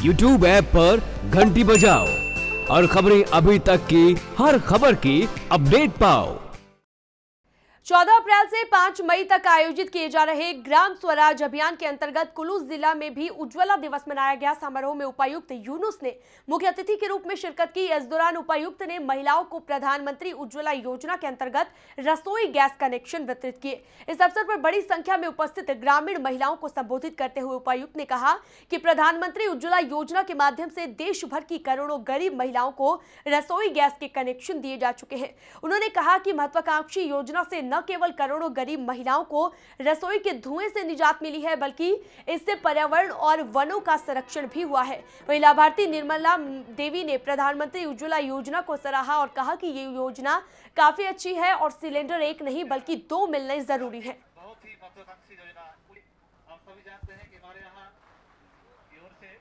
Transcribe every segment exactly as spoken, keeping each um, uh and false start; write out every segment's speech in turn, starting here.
YouTube app पर घंटी बजाओ और खबरें अभी तक की हर खबर की अपडेट पाओ। चौदह अप्रैल से पाँच मई तक आयोजित किए जा रहे ग्राम स्वराज अभियान के अंतर्गत कुल्लू जिला में भी उज्ज्वला दिवस मनाया गया। समारोह में उपायुक्त यूनुस ने मुख्य अतिथि के रूप में शिरकत की। इस दौरान उपायुक्त ने महिलाओं को प्रधानमंत्री उज्ज्वला योजना के अंतर्गत रसोई गैस कनेक्शन वितरित किए। इस अवसर पर बड़ी संख्या में उपस्थित ग्रामीण महिलाओं को संबोधित करते हुए उपायुक्त ने कहा कि प्रधानमंत्री उज्ज्वला योजना के माध्यम से देश भर की करोड़ों गरीब महिलाओं को रसोई गैस के कनेक्शन दिए जा चुके हैं। उन्होंने कहा कि महत्वाकांक्षी योजना से न केवल करोड़ों गरीब महिलाओं को रसोई के धुएं से निजात मिली है, बल्कि इससे पर्यावरण और वनों का संरक्षण भी हुआ है। वहीं लाभार्थी निर्मला देवी ने प्रधानमंत्री उज्ज्वला योजना को सराहा और कहा कि ये योजना काफी अच्छी है और सिलेंडर एक नहीं बल्कि दो मिलने जरूरी है। बहुत ही महत्वाकांक्षी योजना आप सभी जानते हैं कि हमारे यहाँ की ओर से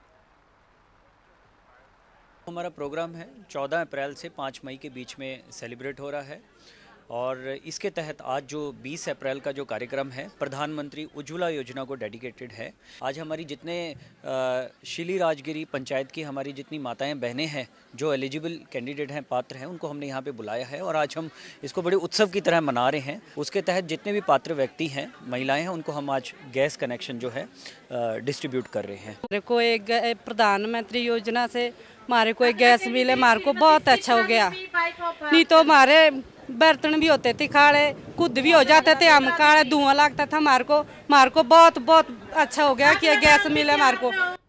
हमारा प्रोग्राम है चौदह अप्रैल से पाँच मई के बीच में सेलिब्रेट हो रहा है और इसके तहत आज जो बीस अप्रैल का जो कार्यक्रम है प्रधानमंत्री उज्ज्वला योजना को डेडिकेटेड है। आज हमारी जितने शिली राजगिरी पंचायत की हमारी जितनी माताएं बहनें हैं जो एलिजिबल कैंडिडेट हैं, पात्र हैं, उनको हमने यहाँ पे बुलाया है और आज हम इसको बड़े उत्सव की तरह मना रहे हैं। उसके तहत जितने भी पात्र व्यक्ति हैं, महिलाएँ हैं, उनको हम आज गैस कनेक्शन जो है डिस्ट्रीब्यूट कर रहे हैं। हमारे को एक प्रधानमंत्री योजना से हमारे को एक गैस मिले, हमारे को बहुत अच्छा हो गया। नहीं तो हमारे बर्तन भी होते थे काले, खुद भी हो जाते थे हम काले, धुआं लगता था हमारे को। हमारे को बहुत बहुत अच्छा हो गया कि गैस मिले हमारे को।